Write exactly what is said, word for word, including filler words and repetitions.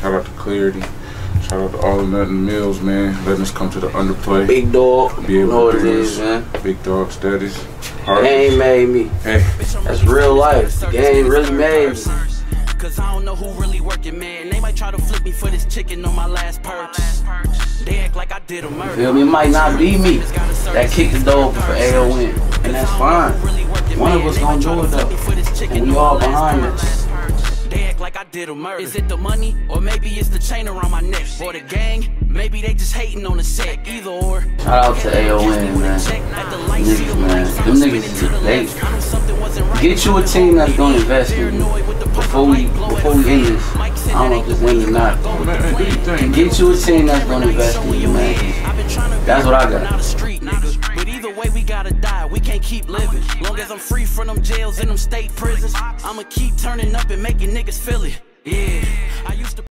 Shout out to Clarity. Shout out to all the nothing Mills, man. Letting us come to the underplay. Big dog. Be able know to what it is, man. Big dog status. The game made me. Hey. That's real life. The game really made me. Cause I don't know who really working, man. They might try to flip me for this chicken on my last purchase. They act like I did a murder. Feel me? It might not be me that kicked the door open for A O N. And that's fine. One of us gonna do it though. And we all behind this. They act like I did a murder. Is it the money? Or maybe it's the chain around my neck? Or the gang? Maybe they just hating on the set. Either or. Shout out to A O N, man. Niggas, man. Them niggas is late. Get you a team that's gonna invest in you. Before we, before we end this. I don't know if this end or not. Get you a team that's gonna invest in you, man. That's what I got. But either way, we gotta die. We can't keep living. Long as I'm free from them jails and them state prisons, I'ma keep turning up and making niggas feel it. Yeah.